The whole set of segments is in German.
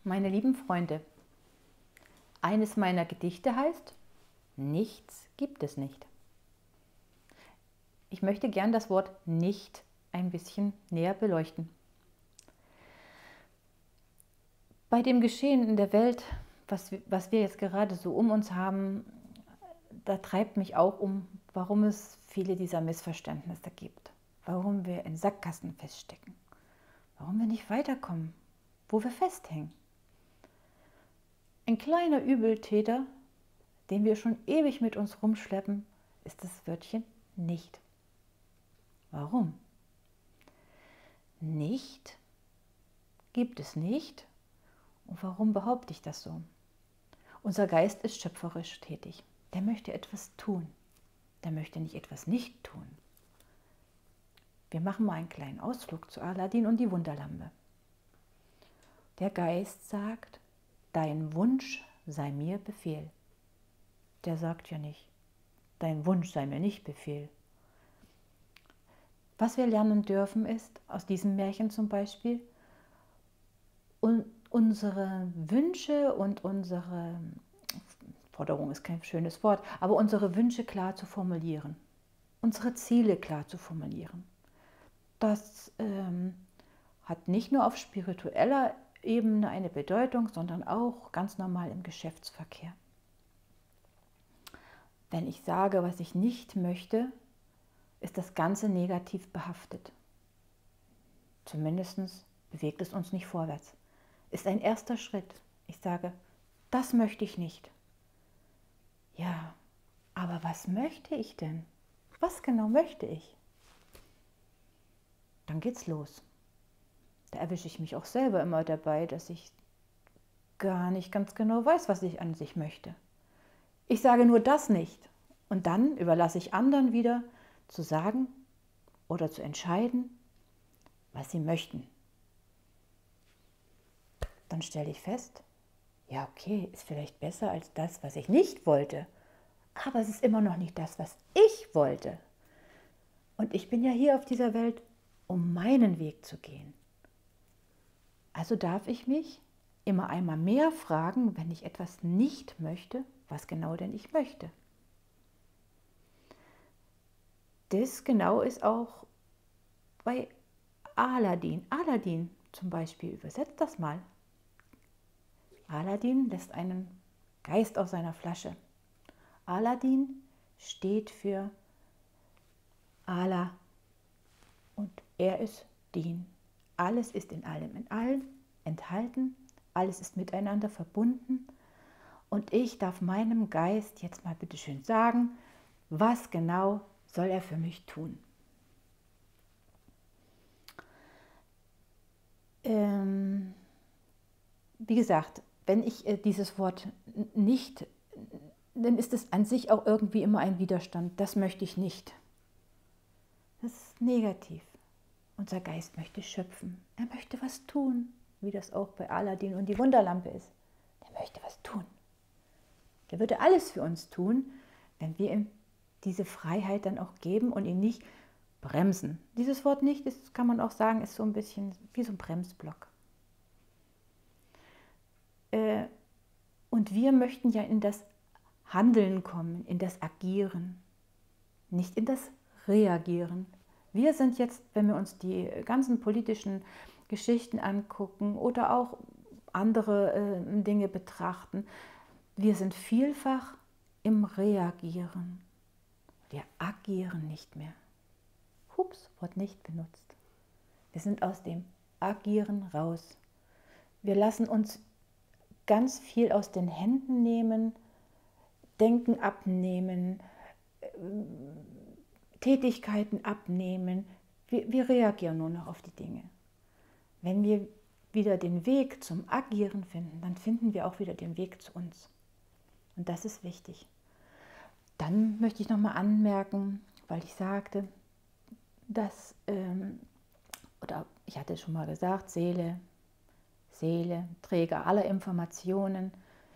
Meine lieben Freunde, eines meiner Gedichte heißt: Nichts gibt es nicht. Ich möchte gern das Wort nicht ein bisschen näher beleuchten. Bei dem Geschehen in der Welt, was wir jetzt gerade so um uns haben, da treibt mich auch um, warum es viele dieser Missverständnisse gibt. Warum wir in Sackgassen feststecken. Warum wir nicht weiterkommen, wo wir festhängen. Ein kleiner Übeltäter, den wir schon ewig mit uns rumschleppen, ist das Wörtchen nicht. Warum? Nicht gibt es nicht. Und warum behaupte ich das so? Unser Geist ist schöpferisch tätig. Der möchte etwas tun. Der möchte nicht etwas nicht tun. Wir machen mal einen kleinen Ausflug zu Aladdin und die Wunderlampe. Der Geist sagt: Dein Wunsch sei mir Befehl. Der sagt ja nicht: Dein Wunsch sei mir nicht Befehl. Was wir lernen dürfen ist, aus diesem Märchen zum Beispiel, unsere Wünsche und unsere Forderung ist kein schönes Wort, aber unsere Wünsche klar zu formulieren, unsere Ziele klar zu formulieren. Das hat nicht nur auf spiritueller Ebene eine Bedeutung, sondern auch ganz normal im Geschäftsverkehr. Wenn ich sage, was ich nicht möchte, ist das Ganze negativ behaftet. Zumindest bewegt es uns nicht vorwärts. Ist ein erster Schritt. Ich sage, das möchte ich nicht. Ja, aber was möchte ich denn? Was genau möchte ich? Dann geht's los. Da erwische ich mich auch selber immer dabei, dass ich gar nicht ganz genau weiß, was ich an sich möchte. Ich sage nur das nicht. Und dann überlasse ich anderen wieder zu sagen oder zu entscheiden, was sie möchten. Dann stelle ich fest, ja okay, ist vielleicht besser als das, was ich nicht wollte. Aber es ist immer noch nicht das, was ich wollte. Und ich bin ja hier auf dieser Welt, um meinen Weg zu gehen. Also darf ich mich immer einmal mehr fragen, wenn ich etwas nicht möchte, was genau denn ich möchte. Das genau ist auch bei Aladdin. Aladdin zum Beispiel, übersetzt das mal. Aladdin lässt einen Geist aus seiner Flasche. Aladdin steht für Allah und er ist Din. Alles ist in allem enthalten, alles ist miteinander verbunden und ich darf meinem Geist jetzt mal bitte schön sagen, was genau soll er für mich tun. Wie gesagt, wenn ich dieses Wort nicht, dann ist es an sich auch irgendwie immer ein Widerstand. Das möchte ich nicht. Das ist negativ. Unser Geist möchte schöpfen. Er möchte was tun, wie das auch bei Aladdin und die Wunderlampe ist. Er möchte was tun. Der würde alles für uns tun, wenn wir ihm diese Freiheit dann auch geben und ihn nicht bremsen. Dieses Wort nicht, das kann man auch sagen, ist so ein bisschen wie so ein Bremsblock. Und wir möchten ja in das Handeln kommen, in das Agieren, nicht in das Reagieren. Wir sind jetzt, wenn wir uns die ganzen politischen Geschichten angucken oder auch andere Dinge betrachten, wir sind vielfach im Reagieren. Wir agieren nicht mehr. Hups, Wort nicht benutzt. Wir sind aus dem Agieren raus. Wir lassen uns ganz viel aus den Händen nehmen, Denken abnehmen, Tätigkeiten abnehmen. Wir reagieren nur noch auf die Dinge. Wenn wir wieder den Weg zum Agieren finden, dann finden wir auch wieder den Weg zu uns. Und das ist wichtig. Dann möchte ich nochmal anmerken, weil ich sagte, dass, oder ich hatte schon mal gesagt, Seele, Träger aller Informationen,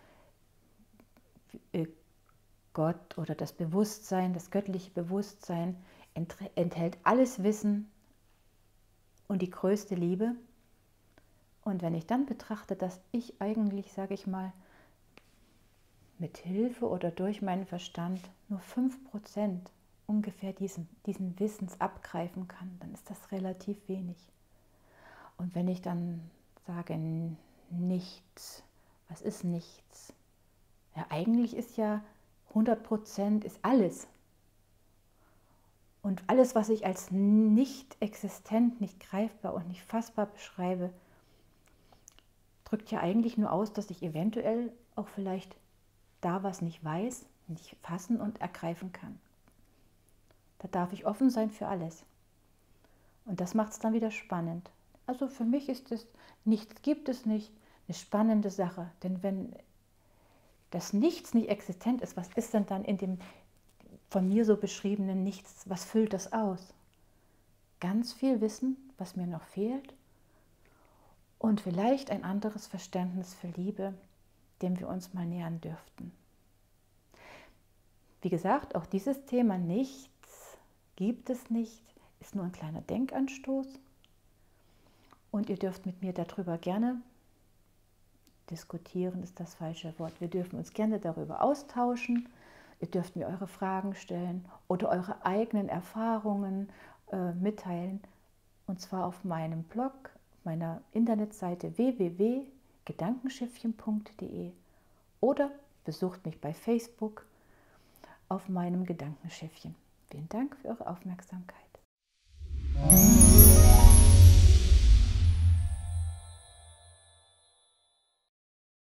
Gott oder das Bewusstsein, das göttliche Bewusstsein enthält alles Wissen und die größte Liebe. Und wenn ich dann betrachte, dass ich eigentlich, sage ich mal, mit Hilfe oder durch meinen Verstand nur 5% ungefähr diesen Wissens abgreifen kann, dann ist das relativ wenig. Und wenn ich dann sage, nichts, was ist nichts? Ja, eigentlich ist ja 100% ist alles. Und alles, was ich als nicht existent, nicht greifbar und nicht fassbar beschreibe, drückt ja eigentlich nur aus, dass ich eventuell auch vielleicht da was nicht weiß, nicht fassen und ergreifen kann. Da darf ich offen sein für alles. Und das macht es dann wieder spannend. Also für mich ist es, nichts gibt es nicht, eine spannende Sache. Denn wenn das Nichts nicht existent ist, was ist denn dann in dem von mir so beschriebenen Nichts, was füllt das aus? Ganz viel Wissen, was mir noch fehlt und vielleicht ein anderes Verständnis für Liebe, dem wir uns mal nähern dürften. Wie gesagt, auch dieses Thema Nichts gibt es nicht, ist nur ein kleiner Denkanstoß und ihr dürft mit mir darüber gerne diskutieren, ist das falsche Wort. Wir dürfen uns gerne darüber austauschen. Ihr dürft mir eure Fragen stellen oder eure eigenen Erfahrungen mitteilen. Und zwar auf meinem Blog, meiner Internetseite www.gedankenschiffchen.de oder besucht mich bei Facebook auf meinem Gedankenschiffchen. Vielen Dank für eure Aufmerksamkeit.